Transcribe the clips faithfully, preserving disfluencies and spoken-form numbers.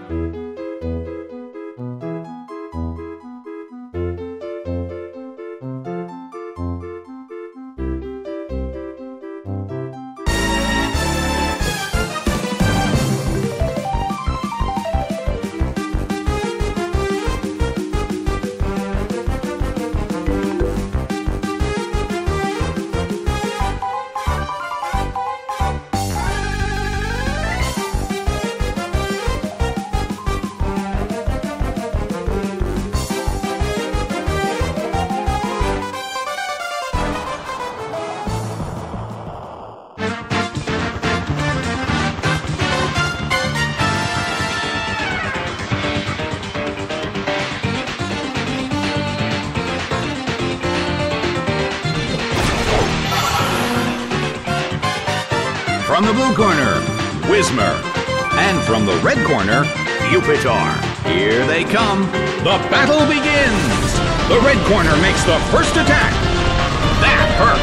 From the blue corner, Whismur. And from the red corner, Pupitar. Here they come. The battle begins. The red corner makes the first attack. That hurt.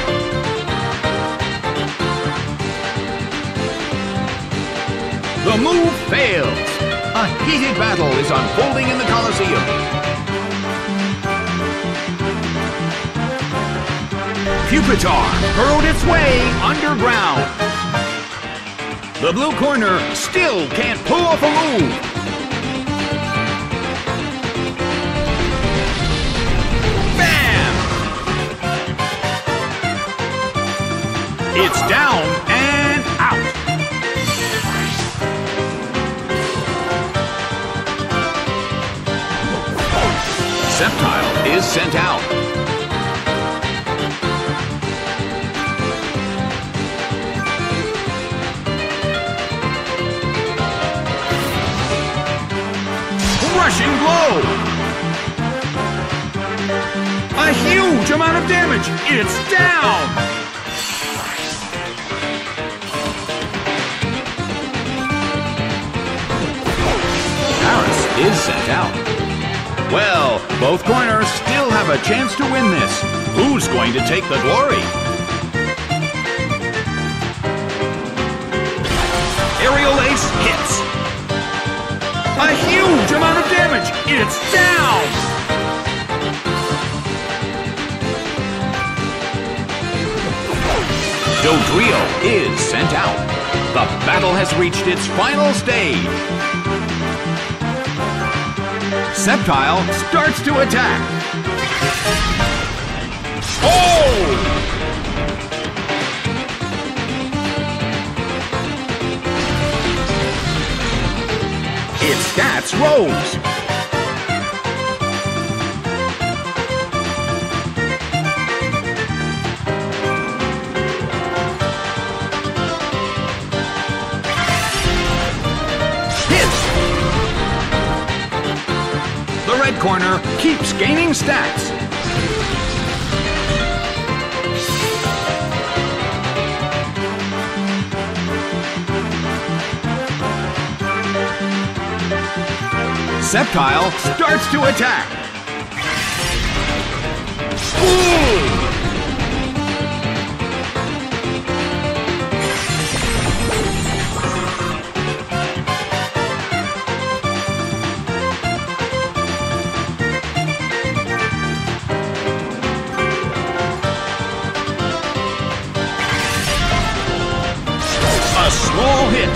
The move fails. A heated battle is unfolding in the Colosseum. Pupitar burrowed its way underground. The blue corner still can't pull off a move. Bam! It's down and out. Sceptile is sent out. Rushing blow! A huge amount of damage! It's down! Paras is sent out. Well, both corners still have a chance to win this. Who's going to take the glory? Aerial Ace hits. A huge amount of damage! It's down! Dodrio is sent out. The battle has reached its final stage. Sceptile starts to attack. Oh! Its stats rose. Hits. The red corner keeps gaining stats. Sceptile starts to attack. Ooh! A small hit.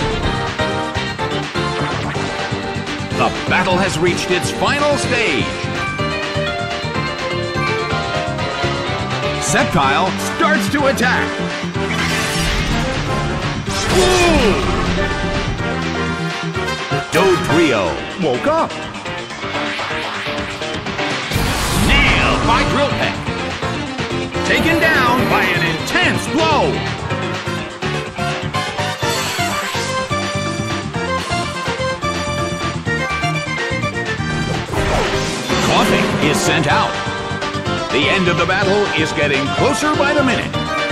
The battle has reached its final stage. Sceptile starts to attack. Ooh! Dodrio woke up. Nailed by Drill Peck. Taken down by an intense blow. Koffing is sent out. The end of the battle is getting closer by the minute.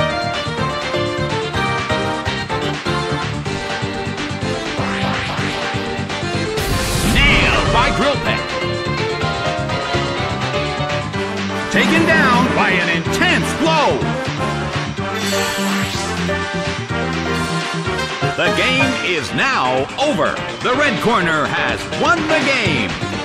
Nailed by Drill Peck. Taken down by an intense blow. The game is now over. The red corner has won the game.